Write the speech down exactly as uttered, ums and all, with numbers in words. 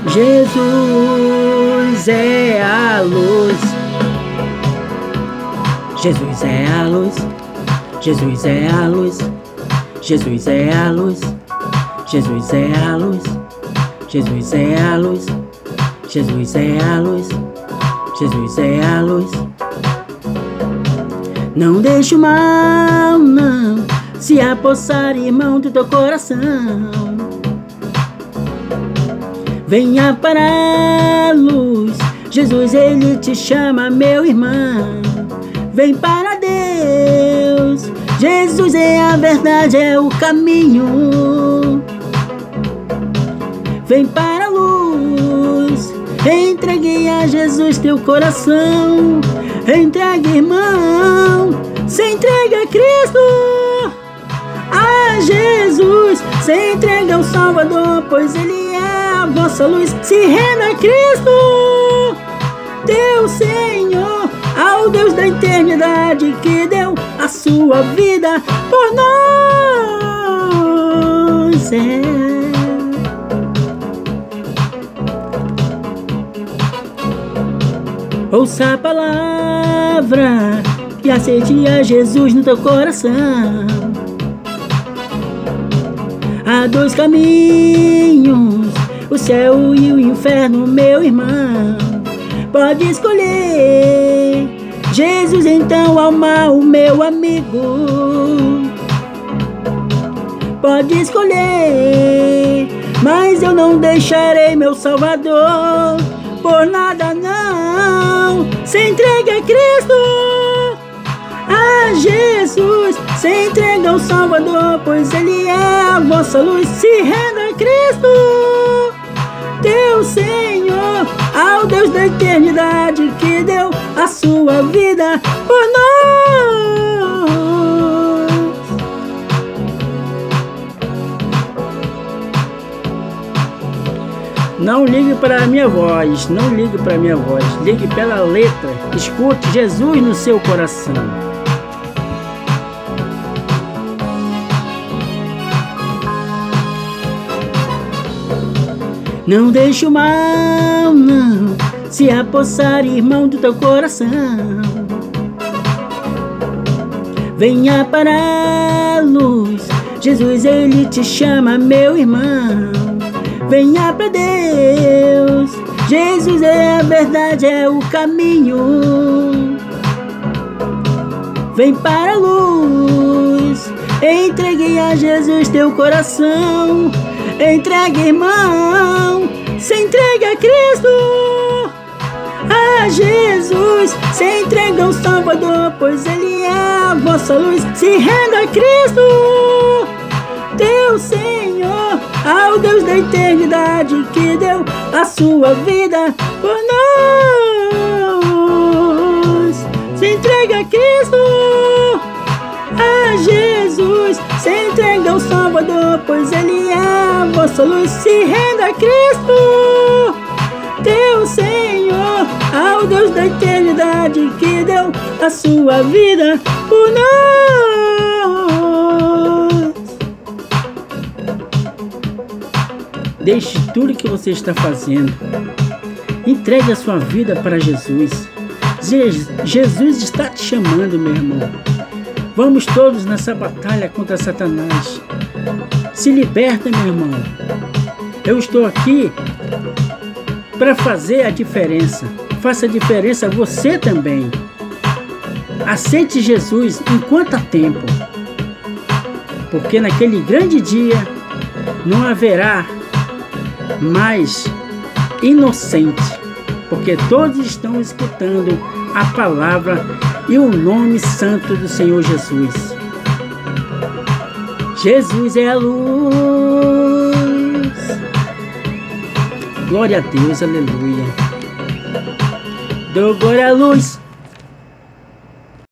Jesus é a luz. Jesus é a luz. Jesus é a luz. Jesus é a luz. Jesus é a luz. Jesus é a luz. Jesus é a luz. Jesus é a luz. Não deixe o mal, não, se apossar, irmão, do teu coração. Venha para a luz, Jesus, Ele te chama, meu irmão. Vem para Deus, Jesus é a verdade, é o caminho. Vem para a luz, entregue a Jesus teu coração. Entregue, irmão, se entregue a Cristo, a Jesus, se entregue ao Salvador, pois Ele é a vossa luz. Se renda a Cristo, teu Senhor, ao Deus da eternidade, que deu a sua vida por nós. É. Ouça a palavra e aceite a Jesus no teu coração. Há dois caminhos, o céu e o inferno, meu irmão. Pode escolher Jesus, então, ao mal, meu amigo. Pode escolher, mas eu não deixarei meu Salvador por nada, não. Se entregue a Cristo, a Jesus, se entregue ao Salvador, pois Ele é a vossa luz. Se renda a Cristo, teu Senhor, ao Deus da eternidade, que deu a sua vida por nós. Não ligue para a minha voz, não ligue para a minha voz, ligue pela letra, escute Jesus no seu coração. Não deixe o mal, não, se apossar, irmão, do teu coração. Venha para a luz, Jesus, Ele te chama, meu irmão. Venha para Deus, Jesus é a verdade, é o caminho. Vem para a luz, entregue a Jesus teu coração. Entregue, irmão, se entregue a Cristo, a Jesus, se entregue ao Salvador, pois Ele é a vossa luz. Se renda a Cristo, teu Senhor, ao Deus da eternidade, que deu a sua vida por nós. Se entregue a Cristo, a Jesus, se entregue ao Salvador, pois Ele é a vossa luz. Se renda a Cristo, teu Senhor, ao Deus da eternidade, que deu a sua vida por nós. Deixe tudo que você está fazendo, entregue a sua vida para Jesus. Jesus está te chamando, meu irmão. Vamos todos nessa batalha contra Satanás. Se liberta, meu irmão. Eu estou aqui para fazer a diferença. Faça a diferença você também. Aceite Jesus enquanto há tempo, porque naquele grande dia não haverá mais inocente, porque todos estão escutando a palavra e o nome santo do Senhor Jesus. Jesus é a luz. Glória a Deus, aleluia. Dou glória à luz,